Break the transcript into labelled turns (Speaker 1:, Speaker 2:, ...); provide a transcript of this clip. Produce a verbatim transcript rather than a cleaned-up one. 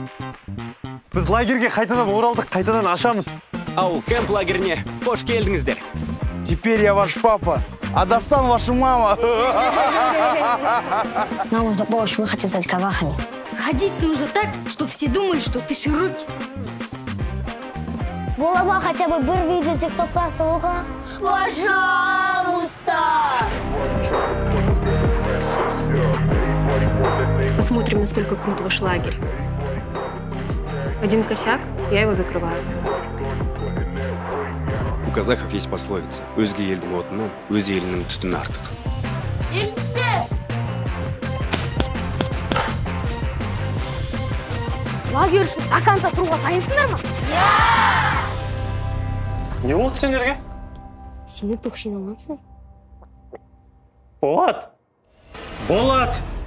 Speaker 1: Біз лагерге қайтадан оралдық, қайтадан ашамыз.
Speaker 2: Ауыл кемп лагеріне қош келдіңіздер.
Speaker 3: Теперь я ваш папа, а Дастан ваша мама.
Speaker 4: Нам нужно помощь, мы хотим стать казахами.
Speaker 5: Ходить нужно так, чтобы все думали, что ты широкий.
Speaker 6: Болама хотя бы бір видео тиктокқа салуға? Пожалуйста!
Speaker 7: Посмотрим, насколько крут ваш лагерь. Один косяк, я его закрываю.
Speaker 2: У казахов есть пословица: өзге елдің отынан, өз елінің түтіні артық.
Speaker 5: Лагерь үшін до конца тұруға дайынсыңдар ма?
Speaker 1: Не болды сендерге?
Speaker 5: Сені тоқ жинамансың.
Speaker 1: Болат! Болат!